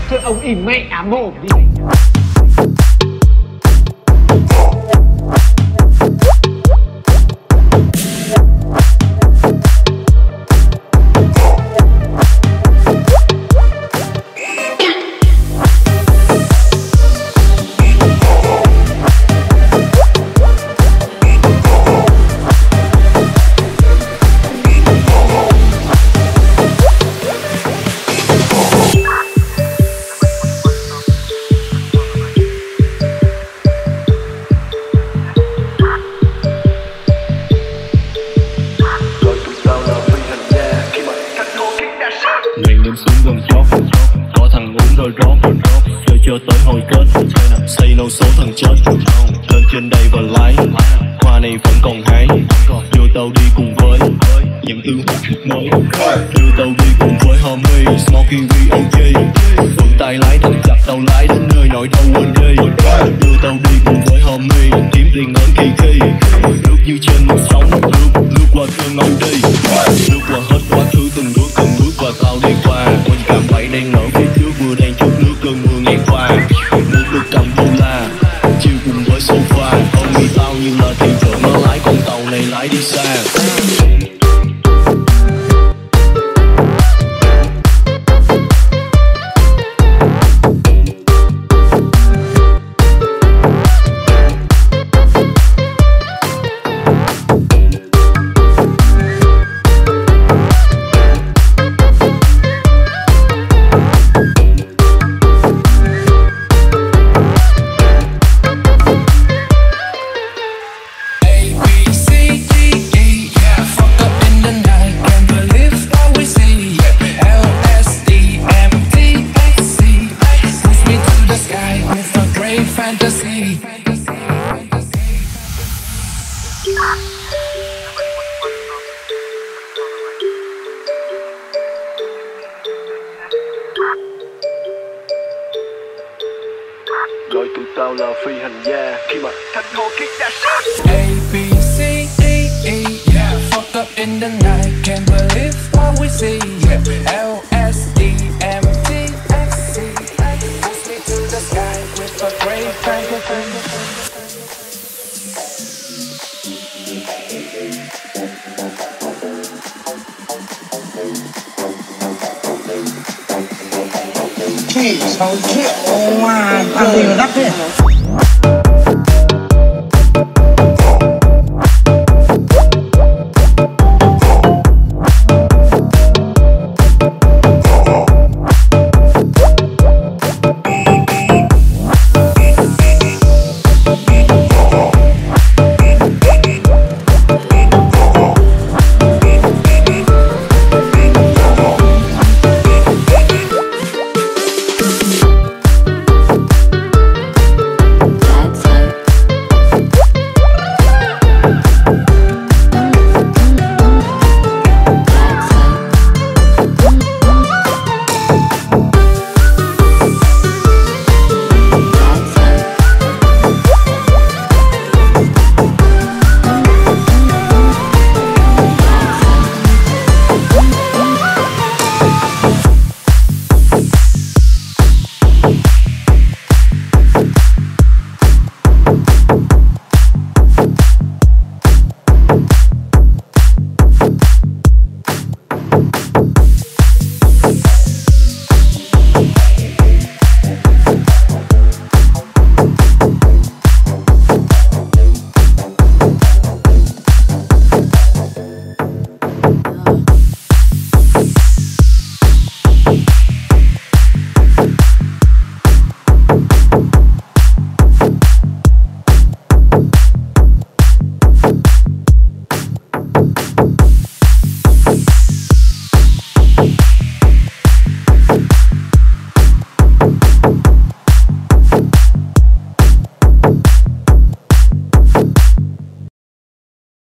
Thôi ông im mẹ mồm đi. Chưa tới hồi kết say nâu số thằng chết lên trên đây và lái hoa này vẫn còn hái đưa tao đi cùng với những ưu mới đưa tao đi cùng với homie smoking VOG vững tay lái thật chặt tao lái đến nơi nỗi đau quên đi đưa tao đi cùng với homie kiếm tiền hơn kỳ khi nước như trên một sóng nước qua cơn âu đi nước qua hết quá khứ từng bước và tao đi qua quên cảm bẫy đang nở phía trước vừa đang chút nước cơn mưa ngang qua nước được cầm đô la chiều cùng với sofa homie tao như là thuyền trưởng nó lái con tàu này lái đi xa. Gọi tụi tao là phi hành gia khi mà thành hồ kiệt đã sát. A, B, C, D, E, yeah. Fuck up in the night, can't believe what we see, yeah. L, S, D, M, T, X, C, push me to the sky with a great bang. Xấu chịu mà, làm gì mà đắt thế?